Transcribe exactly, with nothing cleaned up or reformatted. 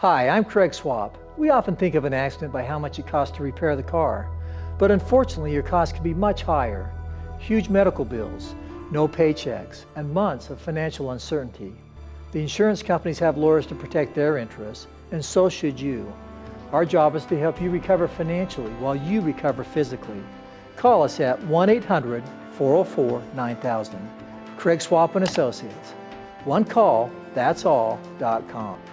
Hi, I'm Craig Swapp. We often think of an accident by how much it costs to repair the car, but unfortunately your costs can be much higher. Huge medical bills, no paychecks, and months of financial uncertainty. The insurance companies have lawyers to protect their interests, and so should you. Our job is to help you recover financially while you recover physically. Call us at one eight hundred, four oh four, nine thousand. Craig Swapp and Associates. One call, that's all, dot com.